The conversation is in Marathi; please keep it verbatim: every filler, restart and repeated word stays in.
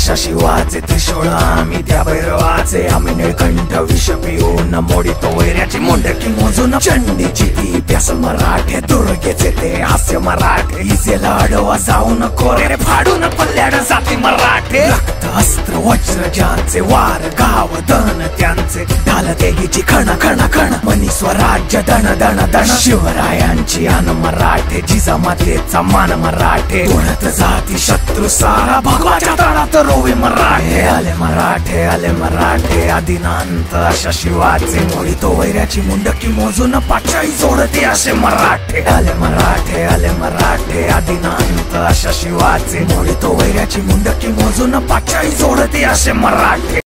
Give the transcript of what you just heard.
अशा शिवाचे त्रिशूळ आम्ही त्या भैरवाचे, आम्ही निळकंठ विष पिऊन मोडितो वैऱ्याची मुंडकी मोजून, चंडीची ती प्यास मराठे, दुर्गेचे ते हास्य मराठे, इजेला अडवा जाऊन कोरे फाडून पल्ल्याड जाती मराठे, रक्त अस्त्र वज्र ज्यांचे, वार गाव धन त्यांचे, ढाल देगीची खण खण खण, मनी स्वराज्य दण दण दण, शिवरायांची आन मराठे, जिजामातेचा मान मराठे, उडत जाती शत्रू सारा, भगवाच्या तळात रोवे मराठे, आले मराठे आले मराठे आदिनांत अशा शिवाचे, मोडितो वैऱ्याची मुंडकी मोजून पाचाई जोडते असे मराठे, आले मराठे आले मराठे आदिनांत अशा शिवाचे, मोडितो वैऱ्याची मुंडकी मोजून पाचाई जोडते असे मराठे.